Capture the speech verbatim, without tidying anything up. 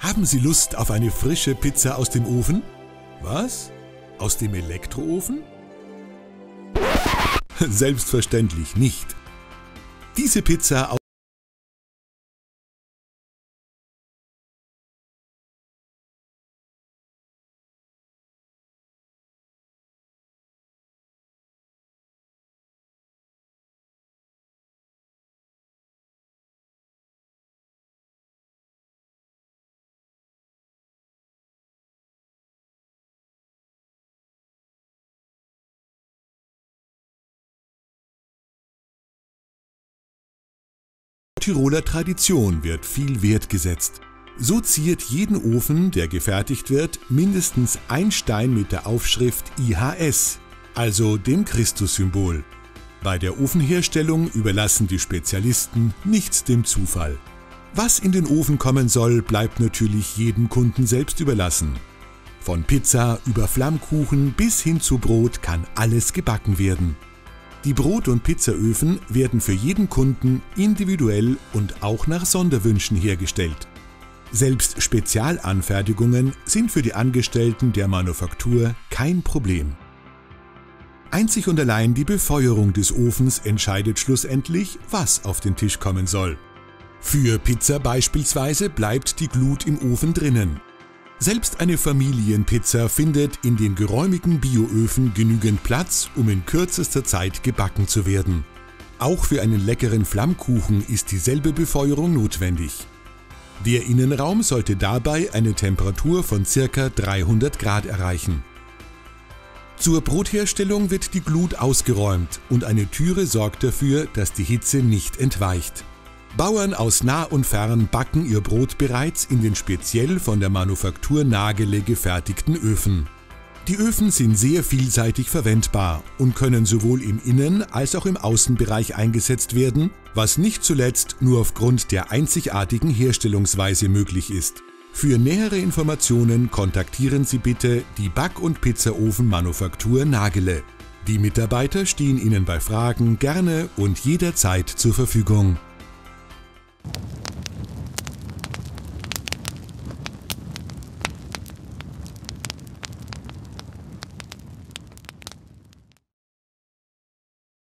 Haben Sie Lust auf eine frische Pizza aus dem Ofen? Was? Aus dem Elektroofen? Selbstverständlich nicht. Diese Pizza aus Tiroler Tradition wird viel Wert gesetzt. So ziert jeden Ofen, der gefertigt wird, mindestens ein Stein mit der Aufschrift I H S, also dem Christussymbol. Bei der Ofenherstellung überlassen die Spezialisten nichts dem Zufall. Was in den Ofen kommen soll, bleibt natürlich jedem Kunden selbst überlassen. Von Pizza über Flammkuchen bis hin zu Brot kann alles gebacken werden. Die Brot- und Pizzaöfen werden für jeden Kunden individuell und auch nach Sonderwünschen hergestellt. Selbst Spezialanfertigungen sind für die Angestellten der Manufaktur kein Problem. Einzig und allein die Befeuerung des Ofens entscheidet schlussendlich, was auf den Tisch kommen soll. Für Pizza beispielsweise bleibt die Glut im Ofen drinnen. Selbst eine Familienpizza findet in den geräumigen Bioöfen genügend Platz, um in kürzester Zeit gebacken zu werden. Auch für einen leckeren Flammkuchen ist dieselbe Befeuerung notwendig. Der Innenraum sollte dabei eine Temperatur von ca. dreihundert Grad erreichen. Zur Brotherstellung wird die Glut ausgeräumt und eine Türe sorgt dafür, dass die Hitze nicht entweicht. Bauern aus nah und fern backen ihr Brot bereits in den speziell von der Manufaktur Nagele gefertigten Öfen. Die Öfen sind sehr vielseitig verwendbar und können sowohl im Innen- als auch im Außenbereich eingesetzt werden, was nicht zuletzt nur aufgrund der einzigartigen Herstellungsweise möglich ist. Für nähere Informationen kontaktieren Sie bitte die Back- und Pizzaofenmanufaktur Nagele. Die Mitarbeiter stehen Ihnen bei Fragen gerne und jederzeit zur Verfügung.